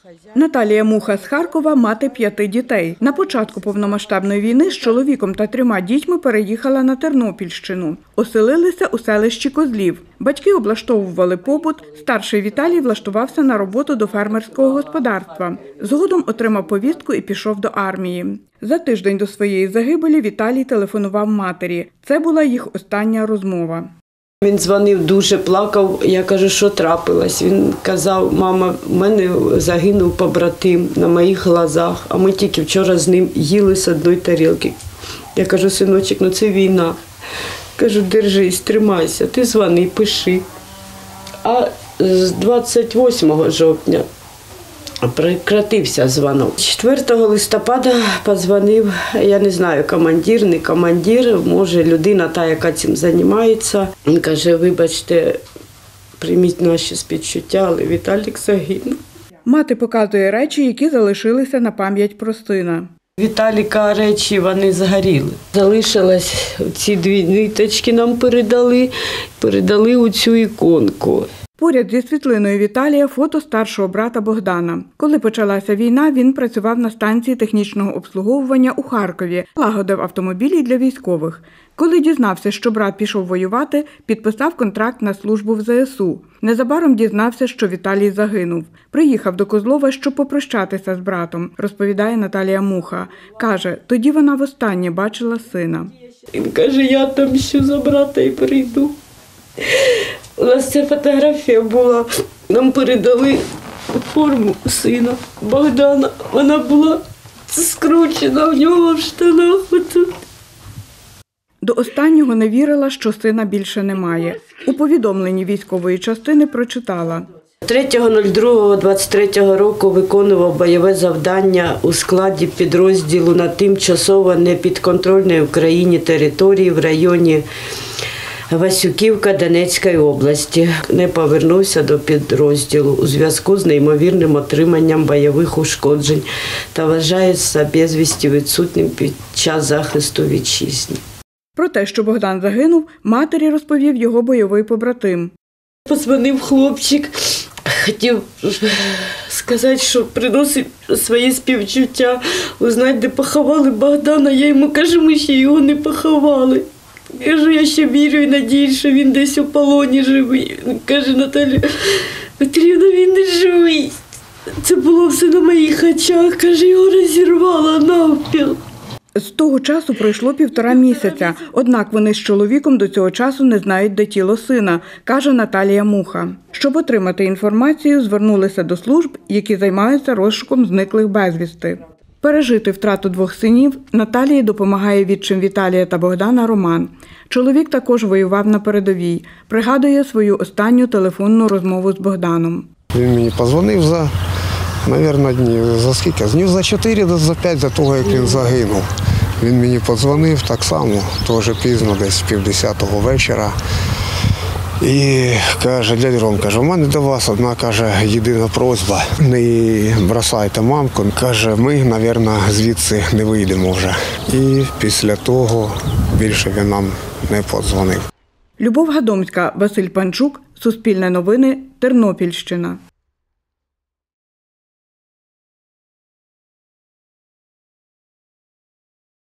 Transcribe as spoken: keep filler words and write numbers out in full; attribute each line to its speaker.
Speaker 1: Наталія Муха з Харкова – мати п'яти дітей. На початку повномасштабної війни з чоловіком та трьома дітьми переїхала на Тернопільщину. Оселилися у селищі Козлів. Батьки облаштовували побут, старший Віталій влаштувався на роботу до фермерського господарства. Згодом отримав повістку і пішов до армії. За тиждень до своєї загибелі Віталій телефонував матері. Це була їх остання розмова.
Speaker 2: Він дзвонив, дуже плакав. Я кажу, що трапилось. Він казав: мама, в мене загинув побратим на моїх глазах, а ми тільки вчора з ним їли з одної тарілки. Я кажу: синочок, ну це війна. Кажу, держись, тримайся, ти дзвони, пиши. А з двадцять восьмого жовтня прекратився дзвонок. четвертого листопада подзвонив, я не знаю, командир, не командир, може людина та, яка цим займається. Він каже: вибачте, прийміть наші співчуття, але Віталік загинув.
Speaker 1: Мати показує речі, які залишилися на пам'ять про сина.
Speaker 2: Віталіка речі, вони згоріли. Залишилось, ці дві ниточки нам передали, передали у цю іконку.
Speaker 1: Поряд зі світлиною Віталія фото старшого брата Богдана. Коли почалася війна, він працював на станції технічного обслуговування у Харкові, лагодив автомобілі для військових. Коли дізнався, що брат пішов воювати, підписав контракт на службу в зе ес у. Незабаром дізнався, що Віталій загинув. Приїхав до Козлова, щоб попрощатися з братом, розповідає Наталія Муха. Каже, тоді вона востаннє бачила сина.
Speaker 2: Він каже: я отомщу за брата і прийду. У нас ця фотографія була, нам передали форму сина Богдана. Вона була скручена в нього в штанах. Отут.
Speaker 1: До останнього не вірила, що сина більше немає. У повідомленні військової частини прочитала:
Speaker 2: третього другого двадцять третього року виконував бойове завдання у складі підрозділу на тимчасово непідконтрольній Україні території в районі Васюківка Донецької області. Не повернувся до підрозділу у зв'язку з неймовірним отриманням бойових ушкоджень та вважається безвісти відсутнім під час захисту вітчизни.
Speaker 1: Про те, що Богдан загинув, матері розповів його бойовий побратим.
Speaker 2: Позвонив хлопчик, хотів сказати, що приносить свої співчуття, узнати, де поховали Богдана. Я йому кажу: ми ще його не поховали. Кажу, я ще вірю і надіюсь, що він десь у полоні живий. Каже: Наталя Петрівна, він не живий. Це було все на моїх очах. Каже, його розірвало навпіл.
Speaker 1: З того часу пройшло півтора місяця, однак вони з чоловіком до цього часу не знають, де тіло сина, каже Наталія Муха. Щоб отримати інформацію, звернулися до служб, які займаються розшуком зниклих безвісти. Пережити втрату двох синів Наталії допомагає відчим Віталія та Богдана Роман. Чоловік також воював на передовій. Пригадує свою останню телефонну розмову з Богданом.
Speaker 3: Він мені подзвонив за, мабуть, днів за скільки? Днів за чотири, за п'ять до того, як він загинув. Він мені подзвонив так само, теж пізно, десь півдесятого вечора. І каже: дядь Ром, каже, у мене до вас одна, каже, єдина просьба. Не бросайте мамку. Каже, ми, мабуть, звідси не вийдемо вже. І після того більше він нам не подзвонив.
Speaker 1: Любов Гадомська, Василь Панчук, Суспільне новини, Тернопільщина.